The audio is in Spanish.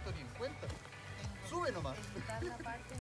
esto ni en cuenta. Sube nomás. editar la parte